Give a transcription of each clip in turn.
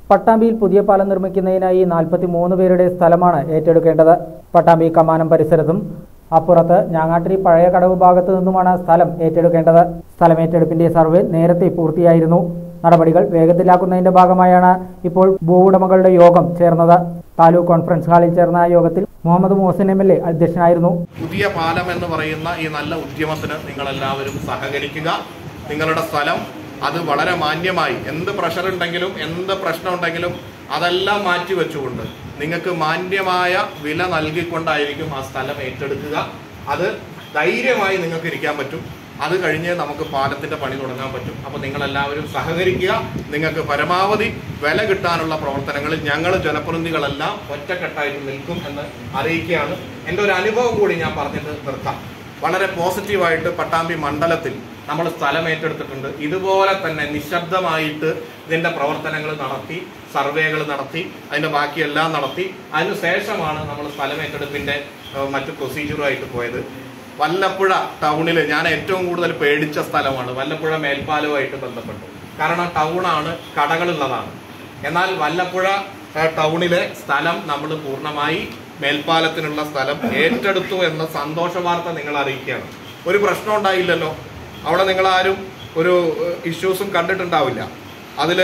പട്ടാമ്പിയിൽ പുതിയ പാലം നിർമ്മിക്കുന്നതിനായി 43 പേരുടെ സ്ഥലമാണ് ഏറ്റെടുക്കേണ്ടത്. പട്ടാമ്പി കമാനം പരിസരത്തും അപ്പുറത്ത് ഞാങ്ങാട്ടിരി പഴയ കടവ് ഭാഗത്തു നിന്നുമാണ് സ്ഥലം ഏറ്റെടുക്കേണ്ടത്. സ്ഥലമേറ്റെടുപ്പിന്റെ സർവേ നേരത്തെ പൂർത്തിയായിരുന്നു. നടപടികൾ വേഗത്തിലാക്കുന്നതിന്റെ ഭാഗമായാണ് ഇപ്പോൾ ഭൂവുടമകളുടെ യോഗം ചേർന്നത്. താലൂക്ക് കോൺഫറൻസ് ഹാളിൽ ചേർന്ന യോഗത്തിൽ മുഹമ്മദ് മോഹസിൻ MLA അധ്യക്ഷനായിരുന്നു. പുതിയ പാലം എന്ന് പറയുന്ന ഈ നല്ല ഉദ്യമത്തിന് നിങ്ങളെല്ലാവരും സഹകരിക്കുക. നിങ്ങളുടെ സ്ഥലം അത് വളരെ മാന്യമായി എന്ത് പ്രഷർ ഉണ്ടെങ്കിലും എന്ത് പ്രശ്നം ഉണ്ടെങ്കിലും അതെല്ലാം മാറ്റിവെച്ചുകൊണ്ട് നിങ്ങൾക്ക് മാന്യമായ വില നൽകിക്കൊണ്ടായിരിക്കും ആ സ്ഥലം ഏറ്റെടുക്കുക. അത് ധൈര്യമായി നിങ്ങൾക്ക് ഇരിക്കാൻ പറ്റും. അത് കഴിഞ്ഞ് നമുക്ക് പാലത്തിന്റെ പണി തുടങ്ങാൻ പറ്റും. അപ്പോൾ നിങ്ങളെല്ലാവരും സഹകരിക്കുക. നിങ്ങൾക്ക് പരമാവധി വില കിട്ടാനുള്ള പ്രവർത്തനങ്ങളിൽ ഞങ്ങൾ ജനപ്രതിനിധികളെല്ലാം ഒറ്റക്കെട്ടായിട്ട് നിൽക്കും എന്ന് അറിയിക്കുകയാണ്. എൻ്റെ ഒരു അനുഭവം കൂടി ഞാൻ പറഞ്ഞിട്ട് നിർത്താം. വളരെ പോസിറ്റീവായിട്ട് പട്ടാമ്പി മണ്ഡലത്തിൽ നമ്മൾ സ്ഥലം ഏറ്റെടുത്തിട്ടുണ്ട്. ഇതുപോലെ തന്നെ നിശബ്ദമായിട്ട് ഇതിന്റെ പ്രവർത്തനങ്ങൾ നടത്തി, സർവേകൾ നടത്തി, അതിന്റെ ബാക്കിയെല്ലാം നടത്തി. അതിനുശേഷമാണ് നമ്മൾ സ്ഥലം ഏറ്റെടുപ്പിന്റെ മറ്റു പ്രൊസീജിയറുമായിട്ട് പോയത്. വല്ലപ്പുഴ ടൗണിൽ ഞാൻ ഏറ്റവും കൂടുതൽ പേടിച്ച സ്ഥലമാണ് വല്ലപ്പുഴ മേൽപ്പാലവുമായിട്ട് ബന്ധപ്പെട്ട്. കാരണം ടൗണാണ്, കടകളുള്ളതാണ്. എന്നാൽ വല്ലപ്പുഴ ടൗണിലെ സ്ഥലം നമ്മൾ പൂർണ്ണമായി മേൽപ്പാലത്തിനുള്ള സ്ഥലം ഏറ്റെടുത്തു എന്ന സന്തോഷ വാർത്ത നിങ്ങൾ അറിയിക്കുകയാണ്. ഒരു പ്രശ്നം ഉണ്ടായില്ലല്ലോ. അവിടെ നിങ്ങളാരും ഒരു ഇഷ്യൂസും കണ്ടിട്ടുണ്ടാവില്ല. അതിൽ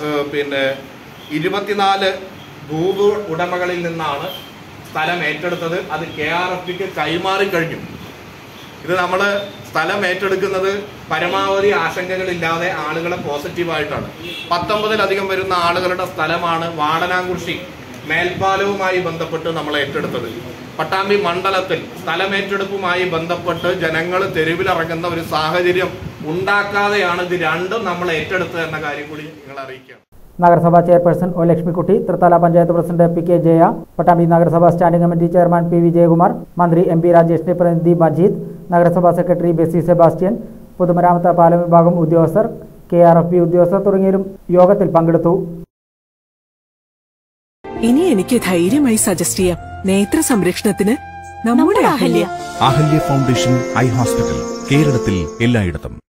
24 ഭൂ ഉടമകളിൽ നിന്നാണ് സ്ഥലം ഏറ്റെടുത്തത്. അത് KRFBക്ക് കൈമാറി കഴിഞ്ഞു. ഇത് നമ്മൾ സ്ഥലം ഏറ്റെടുക്കുന്നത് പരമാവധി ആശങ്കകളില്ലാതെ ആളുകളെ പോസിറ്റീവായിട്ടാണ്. 19-ലധികം വരുന്ന ആളുകളുടെ സ്ഥലമാണ് വാടനാംകുറിശി മേൽപ്പാലവുമായി ബന്ധപ്പെട്ട് നമ്മൾ ഏറ്റെടുത്തത്. പട്ടാമ്പി മണ്ഡലത്തിൽ സ്ഥലമേറ്റെടുപ്പുമായി ബന്ധപ്പെട്ട് ജനങ്ങൾ തെരുവിലിറങ്ങുന്ന ഒരു സാഹചര്യം ഉണ്ടാക്കാതെയാണ് ഇത് രണ്ടും നമ്മൾ ഏറ്റെടുത്തത് എന്ന കാര്യം കൂടി നിങ്ങൾ അറിയിക്കുകയാണ്. നഗരസഭാ chairperson O Lakshmikutty, Thrithala panchayat president PK Jaya, Pattambi നഗരസഭാ standing committee chairman PV Jayakumar, മന്ത്രി MP രാജേഷിന്റെ പ്രതിനിധി മജീദ്, നഗരസഭാ സെക്രട്ടറി ബെസി സെബാസ്റ്റ്യൻ, പൊതുമരാമത്ത് പാലം വിഭാഗം ഉദ്യോഗസ്ഥർ, KRFB ഉദ്യോഗസ്ഥർ തുടങ്ങിയവരും യോഗത്തിൽ പങ്കെടുത്തു. ഇനി എനിക്ക് ധൈര്യമായി സജസ്റ്റ് ചെയ്യാം. നേത്ര സംരക്ഷണത്തിന് നമ്മുടെ അഹല്യ ഫൗണ്ടേഷൻ ഐ ഹോസ്പിറ്റൽ, കേരളത്തിൽ എല്ലായിടത്തും.